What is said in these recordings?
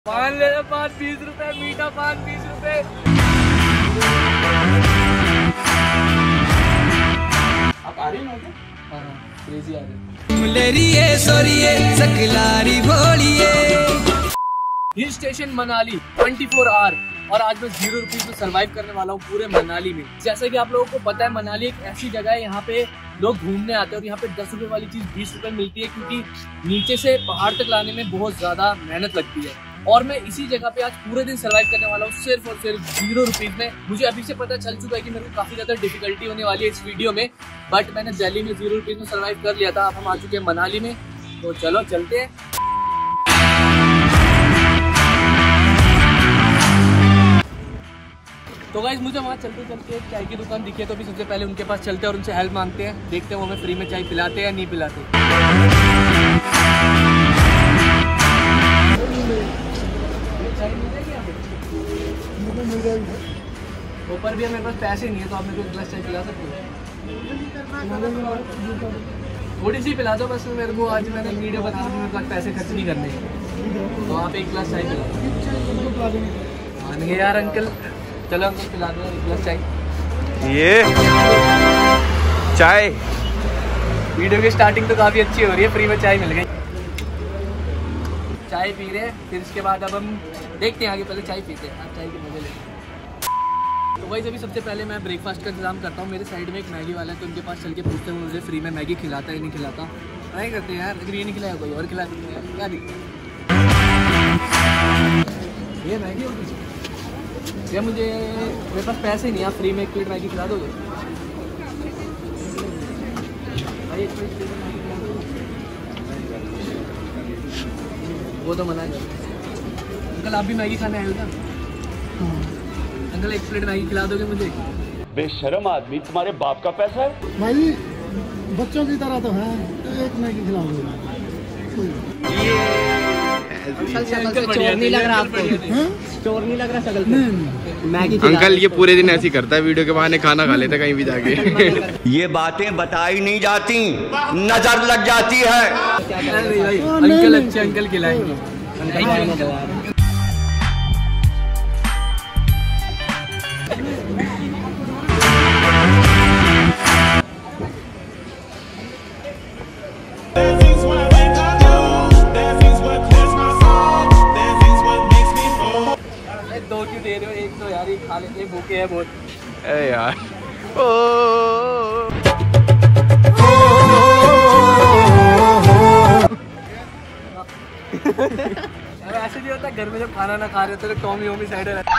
पान ले लो, पान 20 रुपए, मीठा पान 20 रुपए। आप आ रही हो क्या? हाँ क्रेजी आ रही हिल स्टेशन मनाली 24 आवर। और आज मैं 0 रुपीज में सर्वाइव करने वाला हूँ पूरे मनाली में। जैसा कि आप लोगों को पता है, मनाली एक ऐसी जगह है यहाँ पे लोग घूमने आते हैं और यहाँ पे 10 रुपए वाली चीज 20 रुपए मिलती है, क्योंकि नीचे से पहाड़ तक लाने में बहुत ज्यादा मेहनत लगती है। और मैं इसी जगह पे आज पूरे दिन सर्वाइव करने वाला हूँ सिर्फ और सिर्फ 0 रुपीज में। मुझे अभी से पता चल चुका है कि मेरे को काफी ज्यादा डिफिकल्टी होने वाली है इस वीडियो में, बट मैंने दिल्ली में 0 रुपीज में सर्वाइव कर लिया था। अब हम आ चुके हैं मनाली में, तो चलो चलते हैं। तो गाइस मुझे वहाँ चलते चलते एक चाय की दुकान दिखी है, तो अभी सबसे पहले उनके पास चलते हैं और उनसे हेल्प मांगते हैं। देखते हैं वो हमें फ्री में चाय पिलाते हैं या नहीं पिलाते। ऊपर भी मेरे पास पैसे नहीं है, तो आप मेरे को एक गिलास चाय पिला सकते हो? थोड़ी सी पिला दो बस मेरे को, आज मैंने वीडियो बना दी, मेरे पास पैसे खर्च नहीं करने, तो आप एक गिलास चाय पिला दो। मान गए यार अंकल, चलो अंकल पिला दो एक गिलास चाय। ये चाय वीडियो की स्टार्टिंग तो काफ़ी अच्छी हो रही है, फ्री में चाय मिल गई। चाय पी रहे हैं, फिर इसके बाद अब हम देखते हैं आगे। पहले चाय पीते हैं, आप चाय के मजे लेते हैं। तो वही अभी सबसे पहले मैं ब्रेकफास्ट का इंतजाम करता हूँ। मेरे साइड में एक मैगी वाला है, तो उनके पास चल के पूछते हैं मुझे फ्री में मैगी खिलाता है नहीं खिलाता। ट्राई करते हैं यार, अगर ये नहीं खिलाया कोई और खिला देते हैं, क्या दिक्कत। ये मैगी और कुछ ये मुझे, मेरे पास पैसे नहीं, आप फ्री में एक प्लेट मैगी खिला दोगे भाई? एक प्लेट मैगी खिला दोगे? वो तो मना कर। अंकल आप भी मैगी खाने आए हो क्या? अंकल एक प्लेट मैगी खिला दोगे मुझे? बेशर्म आदमी, तुम्हारे बाप का पैसा है भाई, बच्चों की तरह तो है, एक मैगी खिला दो। चोर नहीं लग रहा आपको? चोर नहीं लग रहा शकल पे? मैगी अंकल ये पूरे दिन ऐसे ही करता है, वीडियो के बहाने खाना खा लेता है कहीं भी जाके। ये बातें बताई नहीं जाती, नजर लग जाती है। अंकल अच्छे अंकल खिलाएंगे। दो क्यों दे रहे हो? एक तो यार ये खा लेते, भूखे है बहुत। अरे यार अब ऐसे नहीं होता घर में जब खाना ना खा रहे होते तो टॉमी होमी साइड है।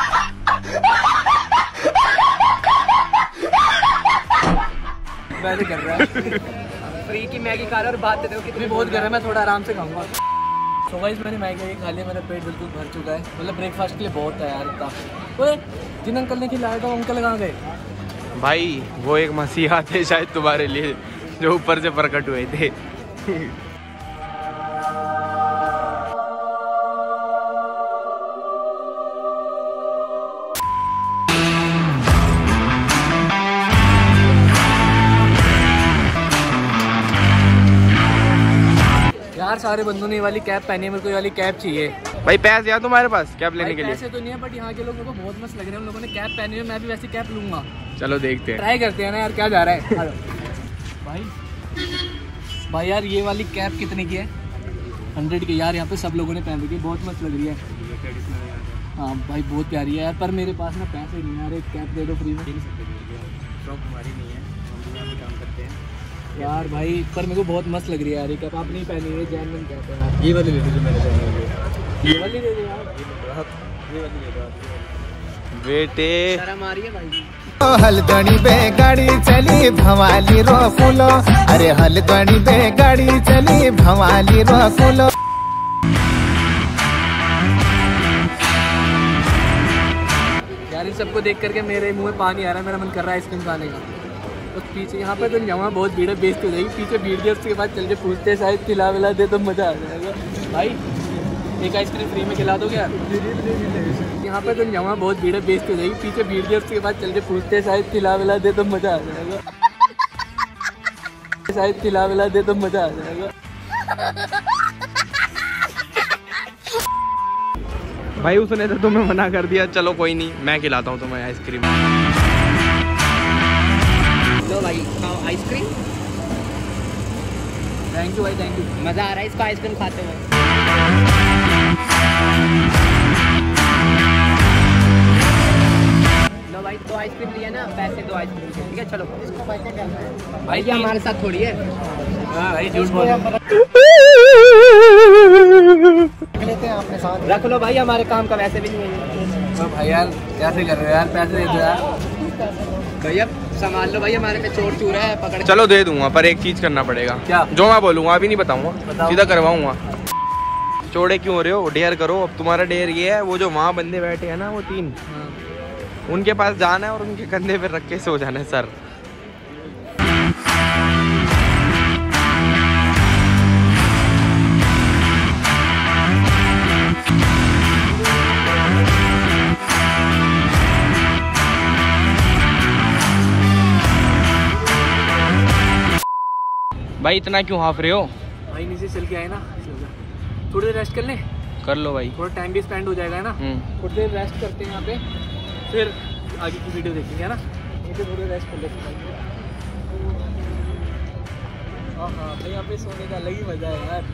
वैसे कर रहा है फ्री की मैगी खा रहा है और बात देखो कितनी बहुत गर्म है, थोड़ा आराम से खाऊंगा। तो गाइस मैंने मैगी खा लिया, मेरा पेट बिल्कुल भर चुका है। मतलब ब्रेकफास्ट के लिए बहुत है यार इतना। ओए जिन अंकल ने खिलाया था वो अंकल कहाँ गए? भाई वो एक मसीहा थे शायद तुम्हारे लिए, जो ऊपर से प्रकट हुए थे। यार सारे बंदों ने ये वाली कैप पहनी है, मेरे को ये वाली कैप चाहिए। भाई पैसे यार तुम्हारे पास कैप लेने के लिए? पैसे तो नहीं है, बट यहाँ के लोग मेरे को बहुत मस्त लग रहे हैं। उन लोगों ने कैप पहनी है, मैं भी वैसी कैप लूंगा। चलो देखते हैं, ट्राई करते हैं ना यार, क्या जा रहा है। भाई यार ये वाली कैप कितने की है? 100 की। यार यहाँ पे सब लोगों ने पहन रखी है, बहुत मस्त लग रही है। हाँ भाई बहुत प्यारी है यार, पर मेरे पास ना पैसे नहीं है यार, एक कैप दे दो फ्री में। शॉप हमारी नहीं है, हम यहाँ पे काम करते हैं यार भाई, पर मेरे को बहुत मस्त लग रही है यार ये कैप। आप नहीं पहनी है, जेन्युइन कैप है। ये वाली ले दीजिए मेरे को, ये वाली दे दो यार, ये वाली ले दो बेटे। शर्म आ रही है भाई। हल्द्वानी पे गाड़ी चली भवाली रो फूलो, अरे हल्द्वानी पे गाड़ी चली भवाली रो फूलो। यार इन सबको देख करके मेरे मुंह में पानी आ रहा है, मेरा मन कर रहा है आइसक्रीम खाने का। तो पीछे यहाँ पे तो यहाँ बहुत भीड़ है, बेइज्जती हो जाएगी। पीछे भीड़ दिया, उसके बाद चल के पूछते हैं शायद खिला विला दे तो मजा आ जाएगा। भाई एक आइसक्रीम फ्री में खिला दो क्या? यहाँ पे तो यहाँ बहुत भीड़ है, बेइज्जती हो जाएगी। पीछे भीड़ दिया, उसके बाद चल के पूछते हैं शायद खिला विला दे तो मजा आ जाएगा। शायद खिला विला दे तो मजा आ जाएगा। भाई उसने तो तुम्हें मना कर दिया, चलो कोई नहीं, मैं खिलाता हूँ तुम्हें आइसक्रीम। लो भाई खाओ आइसक्रीम। थैंक यू भाई, थैंक यू। मज़ा आ रहा है इसको आइसक्रीम खाते हुए। लो भाई 2 आइसक्रीम लिया ना, पैसे 2 आइसक्रीम के, ठीक है चलो। भाई ये हमारे साथ थोड़ी है। हाँ भाई झूठ बोल लेते हैं अपने साथ। रख लो भाई, हमारे काम का वैसे भी नहीं है। भाई यार कैसे कर रहे हो यार, पैसे दे दो यार भैया संभाल लो भाई, हमारे पे चोर चूरा है, पकड़। चलो दे दूंगा, पर एक चीज करना पड़ेगा। क्या? जो मैं बोलूंगा अभी नहीं बताऊंगा, बताओ। सीधा करवाऊंगा। चौड़े क्यों हो रहे हो, डेयर करो। अब तुम्हारा डेयर ये है, वो जो वहाँ बंदे बैठे हैं ना, वो 3, उनके पास जाना है और उनके कंधे पे रख के सो जाना है सर। भाई इतना क्यों हाफ रहे हो? भाई नीचे चल के आए ना, थोड़ी देर रेस्ट कर लें, कर लो भाई। थोड़ा टाइम भी स्पेंड हो जाएगा ना। थोड़ी देर रेस्ट करते हैं यहाँ पे, फिर आगे की वीडियो देखेंगे है ना। नीचे थोड़ी देर रेस्ट कर लेते हैं। हाँ भाई यहाँ पे सोने का अलग ही मजा है यार।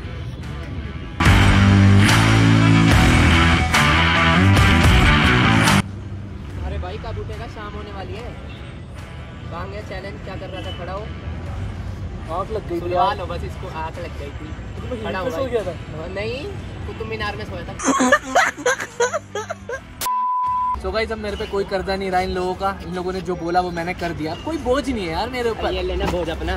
अरे भाई कब उठेगा, शाम होने वाली है। कहाँ गया चैलेंज, क्या कर रहा था? खड़ा हो, आँख लग गई थी सुलवा यार। लो बस इसको, आँख लग गई थी। खड़ा हो सो भाई। गया था। नहीं कुतुब मीनार में सोया था। सो गाइस अब मेरे पे कोई कर्जा नहीं रहा इन लोगों का, इन लोगों ने जो बोला वो मैंने कर दिया, कोई बोझ नहीं है यार मेरे ऊपर। ये लेना बोझ अपना।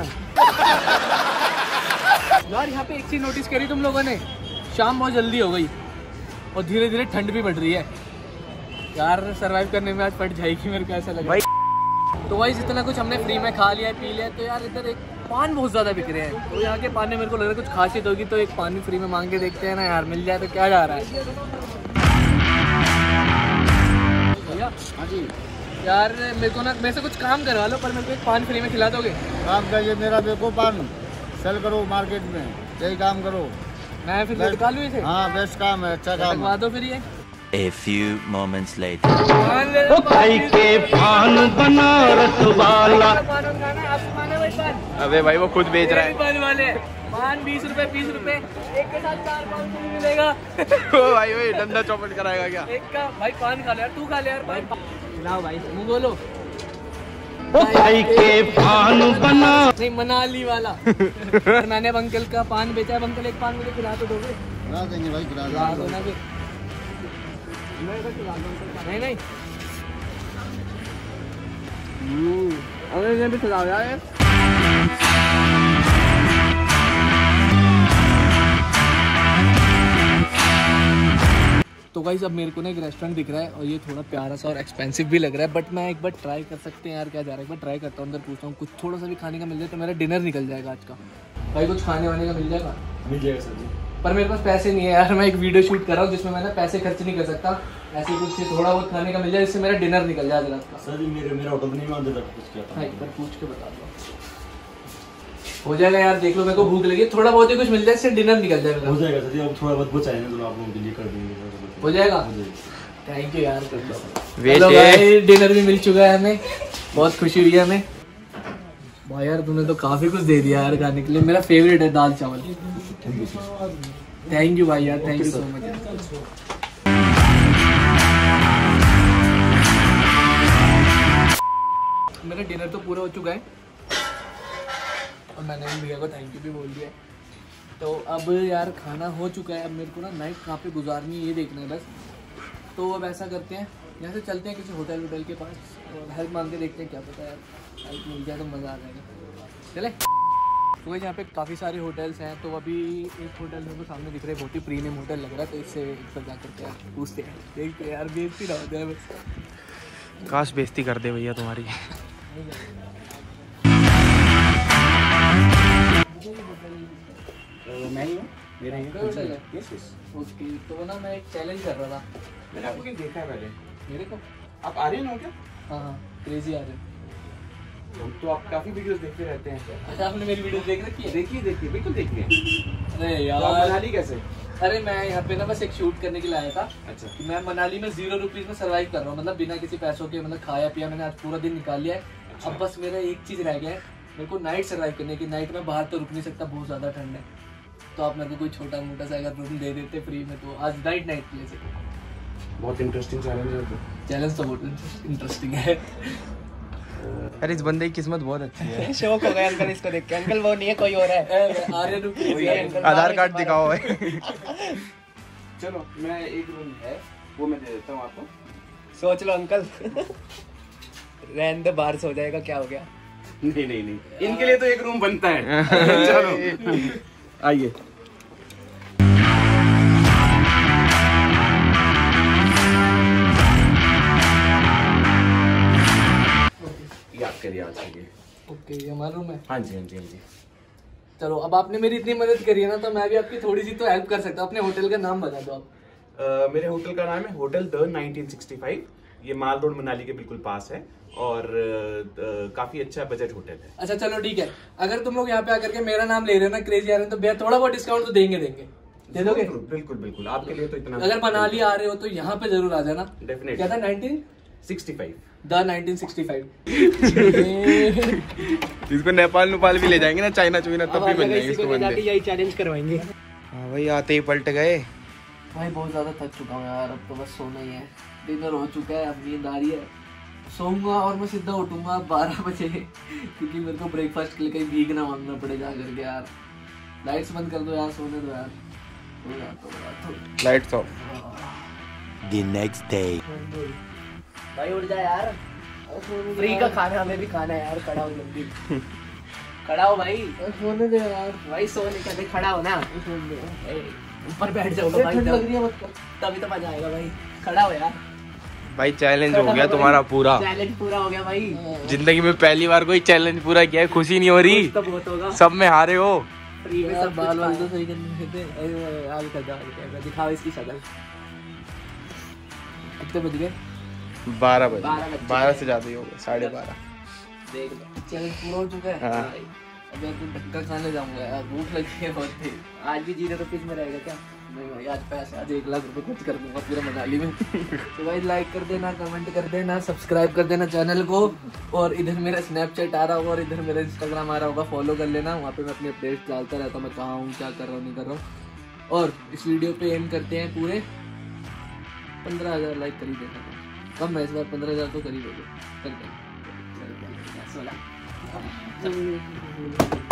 यार यहाँ पे एक चीज नोटिस करी तुम लोगों ने, शाम बहुत जल्दी हो गई और धीरे धीरे ठंड भी बढ़ रही है यार। सरवाइव करने में आज पड़ जाएगी मेरे को ऐसा लग रहा है। तो भाई जितना कुछ हमने फ्री में खा लिया है, पी लिया है, तो यार इधर एक पान बहुत ज़्यादा बिक रहे हैं। तो यहाँ के पान में मेरे को लग रहा है कुछ खासियत होगी, तो एक पान भी फ्री में मांग के देखते हैं ना यार, मिल जाए तो क्या जा रहा है। भैया हाँ जी यार, मेरे को ना मेरे से कुछ काम करवा लो, पर मेरे को एक पान फ्री में खिला दोगे? काम करिए, मेरा देखो पान सेल करो मार्केट में, यही काम करो। मैं फिर लटका लूँ इसे? हाँ बेस्ट काम है, अच्छा काम लगवा दो फिर ये। A few moments later. पान ले लो, खाई के पान बना रसवाला। पान खाना है, आपको खाना है भाई पान? अबे भाई वो खुद बेच रहा है। पान वाले पान 20 रुपए 20 रुपए, एक के साथ 4 पान फ्री मिलेगा। ओ भाई वही डंडा चौपट कराएगा क्या? एक का भाई पान खा ले यार, तू खा ले यार भाई। लाओ भाई मुँह बोलो। खाई के पान बना। नहीं मनाली वाला। और मैंने अब अंकल का पान बेचा है, अंकल एक पान मुझे खिला तो दोगे? करा देंगे भाई, करा खिला दो देंगे। ना फिर। नहीं नहीं अरे भी खिलाओ यार। तो गाइस अब मेरे को ना एक रेस्टोरेंट दिख रहा है और ये थोड़ा प्यारा सा और एक्सपेंसिव भी लग रहा है, बट मैं एक बार ट्राई कर सकते हैं यार, क्या जा रहा है, एक बार ट्राई करता हूँ, अंदर पूछता हूँ, कुछ थोड़ा सा भी खाने का मिल जाए तो मेरा डिनर निकल जाएगा आज का। भाई कुछ खाने वाने का मिल जाएगा? मिल जाएगा सर जी, पर मेरे पास पैसे नहीं है यार, मैं एक वीडियो शूट कर रहा हूँ जिसमें मैं ना पैसे खर्च नहीं कर सकता, ऐसे कुछ थोड़ा बहुत खाने का मिल जाए जिससे मेरा डिनर निकल जाए रात का। सर जी मेरा ऑर्डर नहीं, मैं अंदर तक कुछ किया था। हाँ एक बार पूछ के बता दो, हो जाएगा यार, देख लो मेरे को भूख लगी, थोड़ा बहुत ही कुछ मिल जाए इससे डिनर निकल जाए मेरा। हो जाएगा सर जी, अब थोड़ा बहुत बचा है ना, तो आप लोगों के लिए कर देंगे। हो जाएगा, हो जाएगा। थैंक यू यार। वेट डिनर भी मिल चुका है हमें, बहुत खुशी हुई है हमें। भाई यार तूने तो काफी कुछ दे दिया यार खाने के लिए, मेरा फेवरेट है दाल चावल। थैंक यू भाई यार, थैंक यू सो मच। मेरा डिनर तो पूरा हो चुका है और मैंने भी भैया को थैंक यू भी बोल दिया है। तो अब यार खाना हो चुका है, अब मेरे को ना नाइट कहाँ पे गुजारनी है ये देखना है बस। तो अब ऐसा करते हैं, यहाँ से चलते हैं किसी होटल वोटल के पास और हेल्प मांग के देखते हैं, क्या पता यार हेल्प मिल जाए तो मज़ा आ जाएगा। चले तो भाई यहाँ पे काफ़ी सारे होटल्स हैं, तो अभी एक होटल मेरे को सामने दिख रहा है, बहुत ही प्रीमियम होटल लग रहा है, तो इससे एक बार जा करके यार पूछते हैं, देखते हैं यार, बेइज्जती ना हो जाए बस। काश बेइज्जती कर दे भैया तुम्हारी। मैं ही हूँ, मेरा ही होटल है ओके। तो ना मैं एक चैलेंज कर रहा था, मैंने आपको कहीं देखा है पहले। मेरे को आप आर्यन हो क्या? हाँ हाँ क्रेजी आ रहे हैं। तो आप काफी वीडियोस देखते रहते हैं। अच्छा आपने मेरी वीडियो देख रखी है? देखिए देखिए, बिल्कुल देखिए। अरे तो आप यार मनाली कैसे? अरे मैं यहाँ पे ना बस एक शूट करने के लिए आया था। अच्छा। कि मैं मनाली में 0 रुपीज में सर्वाइव कर रहा हूँ, मतलब बिना किसी पैसों के, मतलब खाया पिया मैंने आज पूरा दिन निकाल लिया है। अच्छा। अब बस मेरा एक चीज रह गया है, मेरे को नाइट सर्वाइव करने की। नाइट में बाहर तो रुक नहीं सकता, बहुत ज्यादा ठंड है। तो आप मेरे को कोई छोटा मोटा सा अगर रूम दे देते फ्री में तो आज नाइट प्लेस है। बहुत इंटरेस्टिंग चैलेंज है तो। चैलेंज तो बहुत इंटरेस्टिंग है। अरे इस बंदे की किस्मत बहुत अच्छी है। शौक हो गया अंकल इसको देख के। अंकल वो नहीं है, कोई और है। आर्यन आधार कार्ड दिखाओ है। चलो मैं एक रूम है वो मैं दे देता हूँ आपको। सोच लो अंकल। रहने दो, बाहर सो जाएगा, क्या हो गया। नहीं नहीं नहीं, इनके लिए तो एक रूम बनता है। चलो आइए। याद करिए आज के लिए। ओके, ये हमारा रूम है। हाँ जी हाँ जी हाँ जी। चलो अब आपने मेरी इतनी मदद करी है ना, तो मैं भी आपकी थोड़ी सी तो हेल्प कर सकता हूँ। अपने होटल का नाम बता दो आप। मेरे होटल का नाम है होटल द 1965। ये माल रोड मनाली के बिल्कुल पास है और काफी अच्छा बजट होटल है। अच्छा चलो ठीक है, अगर तुम लोग यहाँ पे आकर के मेरा नाम ले रहे हो ना, क्रेजी आ रहे हो, तो भैया थोड़ा बहुत डिस्काउंट तो देंगे। दे दोगे? बिल्कुल बिल्कुल, आपके लिए तो इतना। अगर मनाली आ रहे हो तो यहाँ पे जरूर आ जाना। डेफिनेटली। क्या था 1965 द 1965। इसको नेपाल नेपाल भी ले जाएंगे ना, चाइना चुइना, तब भी बन जाएंगे इसको बंदे। यही चैलेंज करवाएंगे। हाँ भाई, आते ही पलट गए। भाई बहुत ज्यादा थक चुका हूँ यार, अब तो बस सोना ही है। डिनर हो चुका है, अब नींद आ रही है। सोऊंगा और मैं सीधा उठूंगा 12 बजे, क्योंकि मेरे को ब्रेकफास्ट के लिए कहीं भीग ना मांगना पड़े जा करके यार। लाइट्स बंद कर दो यार, सोने दो यार। Lights off. The next day. भाई उठ जा यार, फ्री का खाना हमें भी खाना है यार। खड़ा हो जल्दी, खड़ा हो भाई। सोने दे यार भाई सोने का देख, खड़ा हो ना। ऊपर बैठ जाओगे भाई, ठंड लग रही है मत कर। तभी तो मजा आएगा भाई। खड़ा हो यार। भाई चैलेंज हो गया तुम्हारा पूरा। चैलेंज पूरा हो गया भाई। जिंदगी में पहली बार कोई चैलेंज पूरा किया है, खुशी नहीं हो रही? तो बहुत होगा। सब में हारे हो। फ्री में यार सब बाल वाल तो कुछ सही करने थे। आगे कर जाओ, दिखाओ इसकी शक्ल। कितने बज गए? 12 बजे। 12 बजे। 12 से ज्यादा ही हो गए, 12:30। देख लो, चैलेंज पूरा हो चुका है। हाँ। अभी तो धक्का खाने जाऊंगा यार, भूख लगी है बहुत तेज। आज भी 0 रुपीज में रहेगा क्या? नहीं भाई, आज पैसे, आज 1 लाख रुपए खर्च कर दूंगा पूरा मनाली में। तो भाई लाइक कर देना, कमेंट कर देना, सब्सक्राइब कर देना चैनल को। और इधर मेरा स्नैपचैट आ रहा होगा और इधर मेरा इंस्टाग्राम आ रहा होगा, फॉलो कर लेना। वहाँ पे मैं अपनी अपडेट्स डालता रहता हूँ, मैं कहाँ हूँ, क्या कर रहा हूँ, नहीं कर रहा हूँ। और इस वीडियो पे एम करते हैं पूरे 15,000 लाइक कर ही देना। कम है इस बार, 15,000 तो कर ही दोगे। कर देना। 16